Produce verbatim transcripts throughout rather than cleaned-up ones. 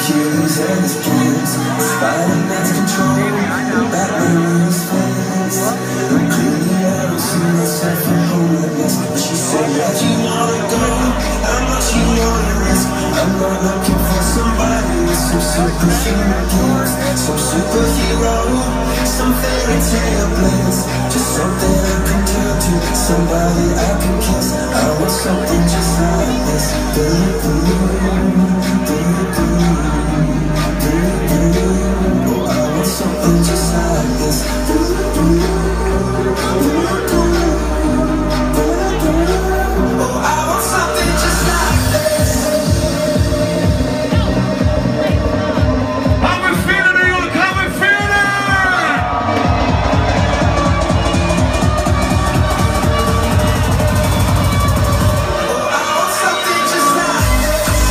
Achilles and his games, Spider-Man's control, and Batman in his face. And clearly I don't see myself at home like this. But she said, where'd you wanna go? How much you wanna risk? I'm not looking for somebody with some superhuman gifts, some superhero, some fairy tale bliss. Just something I can turn to, somebody I can kiss. I want something just like this. Baby, oh, I want something just like this. Oh, I want something just like this. How we feeling, New York? How we feeling? Oh, I want something just like this.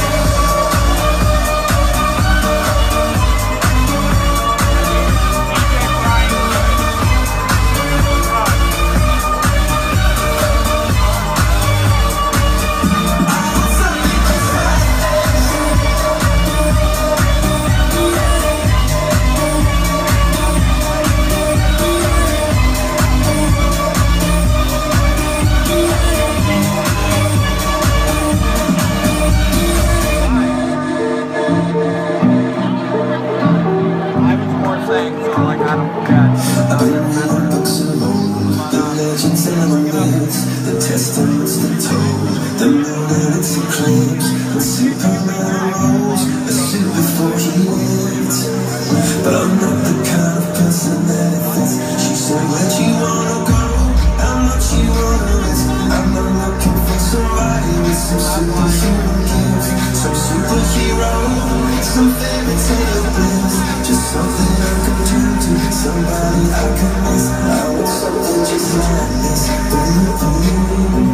I was more saying, so like, I don't forget. I've been reading books of old, the legends and the myths, the testaments that told the moon and its eclipse, and Superman rose a suit before he lived. But I'm not the kind of person that it fits. She said, where'd you wanna go? How much you wanna risk? I'm not looking for somebody with some superhuman gifts, some superhero, some fairy tale bliss. Just something I can turn to, somebody I can miss. I want something just like this. Baby,